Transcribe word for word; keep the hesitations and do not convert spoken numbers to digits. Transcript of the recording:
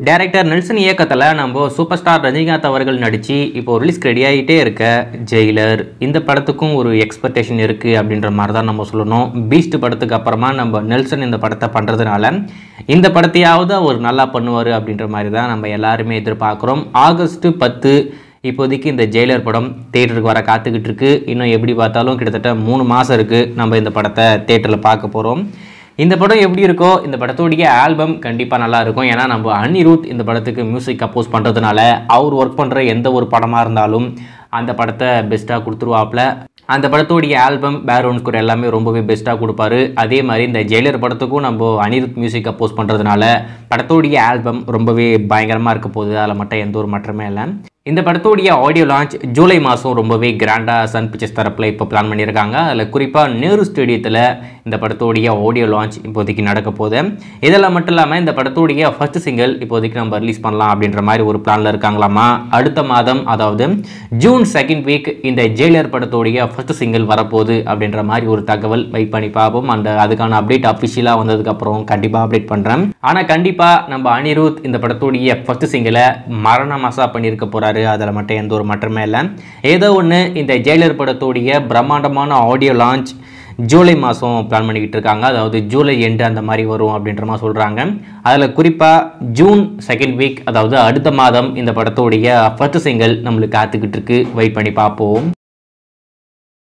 Director Nelson இயக்கத்தில் நம்ம super star Rajinikanth அவர்கள் நடித்து இப்போ ரிலீஸ்க்கு ரெடி ஆகிட்டே இருக்க ஜெயிலர் இந்த படத்துக்கும் ஒரு எக்ஸ்பெக்டேஷன் இருக்குது அப்படின்ற மாதிரி தான் நம்ம சொல்லணும். பீஸ்ட் படத்துக்கு அப்புறமா நம்ம நெல்சன் இந்த படத்தை பண்ணுறதுனால இந்த படத்தையாவது அவர் நல்லா பண்ணுவார் அப்படின்ற மாதிரி தான் நம்ம எல்லாருமே எதிர்பார்க்குறோம். ஆகஸ்ட் பத்து இப்போதைக்கு இந்த ஜெயிலர் படம் தேட்டருக்கு வர காத்துக்கிட்டு இருக்கு. இன்னும் எப்படி பார்த்தாலும் கிட்டத்தட்ட மூணு மாதம் இருக்குது நம்ம இந்த படத்தை தேட்டரில் பார்க்க போகிறோம். இந்த படம் எப்படி இருக்கோ இந்த படத்தோடைய ஆல்பம் கண்டிப்பாக நல்லா இருக்கும். ஏன்னா நம்ம அனிருத் இந்த படத்துக்கு மியூசிக் கம்போஸ் பண்ணுறதுனால அவர் ஒர்க் பண்ணுற எந்த ஒரு படமாக இருந்தாலும் அந்த படத்தை பெஸ்ட்டாக கொடுத்துருவாப்புல. அந்த படத்தோடைய ஆல்பம் பேக்ரவுண்ட் ஸ்கோர் எல்லாமே ரொம்பவே பெஸ்ட்டாக கொடுப்பாரு. அதே மாதிரி இந்த ஜெயிலர் படத்துக்கும் நம்ம அனிருத் மியூசிக் கம்போஸ் பண்ணுறதுனால படத்தோடைய ஆல்பம் ரொம்பவே பயங்கரமாக இருக்க போகுது. அதில் மட்டும் எந்த ஒரு மாற்றமே இல்லை. இந்த படத்தோடைய ஆடியோ லான்ச் ஜூலை மாதம் ரொம்பவே கிராண்டாக சன் பிக்சர்ஸ் தரப்பில் இப்போ பிளான் பண்ணியிருக்காங்க. அதில் குறிப்பாக நேரு ஸ்டேடியத்தில் இந்த படத்தோடைய ஆடியோ லான்ச் இப்போதைக்கு நடக்க போகுது. இதெல்லாம் மட்டும் இல்லாமல் இந்த படத்தோடைய ஃபர்ஸ்ட் சிங்கிள் இப்போதைக்கு நம்ம ரிலீஸ் பண்ணலாம் அப்படின்ற மாதிரி ஒரு பிளானில் இருக்காங்களாமா. அடுத்த மாதம் அதாவது ஜூன் செகண்ட் வீக் இந்த ஜெயிலர் படத்தோடைய ஃபர்ஸ்ட் சிங்கிள் வரப்போகுது அப்படின்ற மாதிரி ஒரு தகவல் வெயிட் பண்ணி பார்ப்போம். அந்த அதுக்கான அப்டேட் அஃபிஷியலாக வந்ததுக்கப்புறம் கண்டிப்பாக அப்டேட் பண்ணுறேன். ஆனால் கண்டிப்பாக நம்ம அனிருத் இந்த படத்தோடைய ஃபர்ஸ்ட் சிங்கிளை மரண மாசா பண்ணியிருக்க போகிறார். அதில் மட்டும் எந்த ஒரு மாற்றமே இல்லை. ஏதோ ஒன்று இந்த ஜெயிலர் படத்தோடைய பிரம்மாண்டமான ஆடியோ லான்ச் ஜூலை மாதம் பிளான் பண்ணிக்கிட்டு இருக்காங்க. அதாவது ஜூலை எண்டு அந்த மாதிரி வரும் அப்படின்ற மாதிரி சொல்கிறாங்க. அதில் குறிப்பாக ஜூன் செகண்ட் வீக் அதாவது அடுத்த மாதம் இந்த படத்தோடைய ஃபர்ஸ்ட் சிங்கிள் நம்மளுக்கு காத்துக்கிட்டு இருக்கு. வெயிட் பண்ணி பார்ப்போம்.